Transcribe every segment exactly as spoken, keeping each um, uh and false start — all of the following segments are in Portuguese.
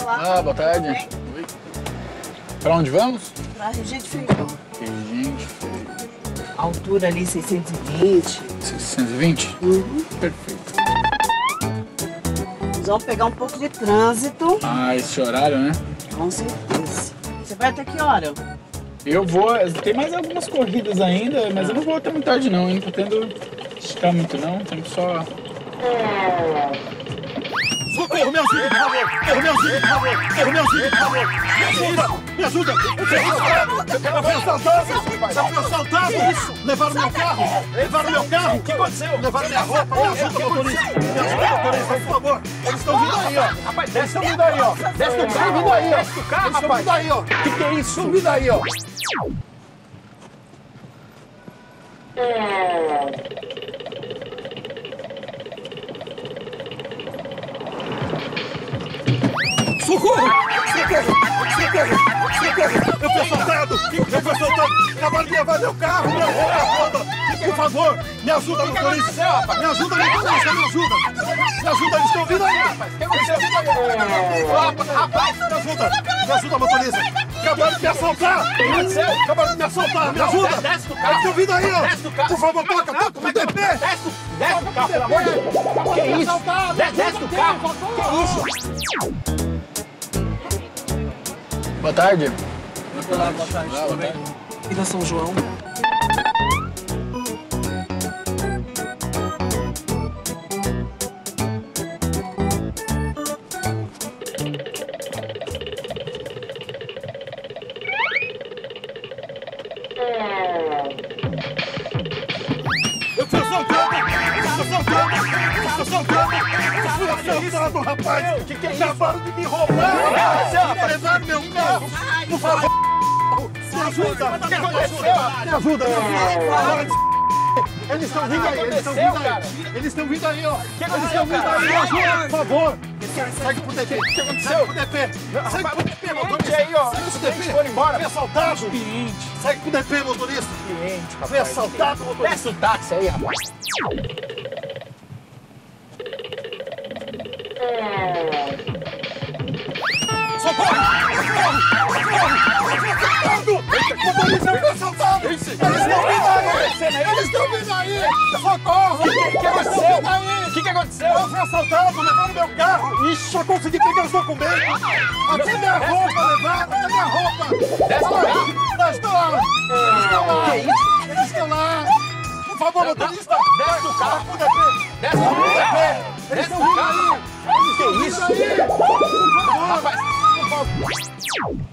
Olá. Ah, boa tarde. Oi. Pra onde vamos? Pra Regente Feijão. Regente Feijão. Altura ali seiscentos e vinte. seiscentos e vinte? Uhum. Perfeito. Nós vamos pegar um pouco de trânsito. Ah, esse horário, né? Com certeza. Você vai até que hora? Eu vou... Tem mais algumas corridas ainda, mas eu não vou até muito tarde não. Eu não pretendo esticar muito não. Tenho que só... Socorro, me ajuda, por favor! Socorro, me ajuda, por favor! Socorro, me ajuda, por favor! Me ajuda! Me ajuda! Eu fui assaltado! Eu fui assaltado! Levaram meu carro! Levaram meu carro! O que aconteceu? Levaram minha roupa! Me ajuda, motorista! Me ajuda, motorista, por favor! Eles estão vindo aí, ó! Rapaz, eles estão vindo aí, ó! Desce do carro! Vindo aí, ó! Desce do carro, rapaz! Eles estão vindo aí, ó! O que que é isso? Estão vindo aí, ó! Socorro! Socorro! Socorro! Socorro! Eu fui assaltado! Eu fui assaltado! Acabaram de levar meu carro, minha roupa toda! Por favor, me ajuda, motorista! Me ajuda, motorista! Me ajuda! Me ajuda, eles estão vindo aí! Rapaz, o que aconteceu? Rapaz, me ajuda! Me ajuda, motorista! Acabaram de me assaltar! O que aconteceu? Acabaram de me assaltar! Me ajuda! Desce do carro! Eles estão vindo aí, ó! Desce do carro! Por favor, toca! Toca o D P! Desce do carro, pelo amor de Deus! Que isso? Desce do carro! Que isso? Boa tarde. Olá, boa tarde. Olá, boa tarde. E da São João? Eu fui assaltado! Eu fui assaltado! Eu fui assaltado! Eu fui assaltado, rapaz! O que que é isso? Acabaram de me roubar! Levaram meu carro! Por favor! Me ajuda! O que aconteceu? Me ajuda! Eles estão vindo aí! Eles estão vindo aí! Eles estão vindo aí, ó! Eles estão vindo aí! Me ajuda, por favor! Segue pro D P! O que aconteceu? Segue pro D P! Segue pro D P, motorista! Aí, ó! Segue pro D P! Foram embora! Foi assaltado! Segue pro D P, motorista! Foi assaltado, motorista! Desce o táxi aí, rapaz. Socorro! Motorista, eu fui assaltado! Eles estão vindo aí! Eles estão vindo aí! Socorro! O que aconteceu? O que, que aconteceu? Eu fui assaltado, levaram meu carro! Ixi, só consegui pegar os documentos! Até minha roupa levaram! Até minha roupa! Desce do carro! Eles estão lá! Eles estão lá! Que isso? Eles estão lá! Por favor, motorista! Desce do carro! Pro D P! Desce do carro! Eles Desce estão do vindo carro! aí! Eles estão Que vindo isso? aí! Por favor! Rapaz, Por favor!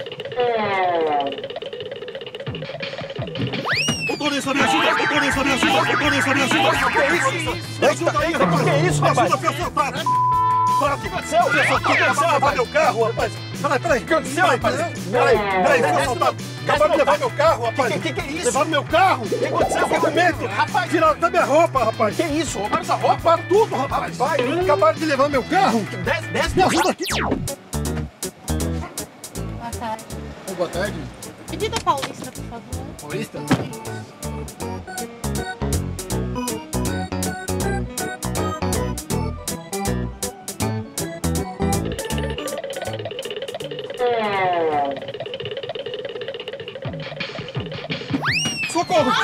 Motorista, me ajuda! Motorista, me ajuda! Motorista, me ajuda! que é isso? Me ajuda aí, rapaz! Que é isso, Me rapaz? ajuda, fui assaltado! O que aconteceu? O que aconteceu, rapaz? meu carro, rapaz! Peraí, peraí! O que aconteceu, rapaz? Peraí, peraí, fui assaltado! Acabaram de levar meu carro, rapaz! Que que que é isso? Levaram meu carro! O que aconteceu? Documento! Rapaz! Tiraram até minha roupa, rapaz! Que isso? Roubaram essa roupa? Roubaram tudo, rapaz! Acabaram de levar meu carro! Desce, desce. Me ajuda aqui! Boa tarde. Boa tarde. Pedida paulista, por favor. Paulista? Socorro!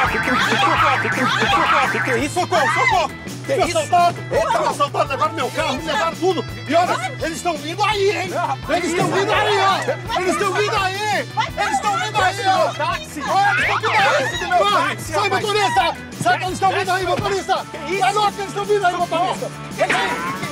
Socorro! Que isso? Socorro! Socorro! Que isso? Assaltado! Eita, assaltado! Levaram meu carro, me levaram tudo! E olha, eles estão vindo aí, hein? Eles estão vindo aí, ó! Eles estão vindo aí! Eles estão vindo aí, ó! Táxi! Olha, eles estão vindo aí! Corre! Sai, motorista! Sai que eles estão vindo aí, motorista! Sai logo que eles estão vindo aí, motorista!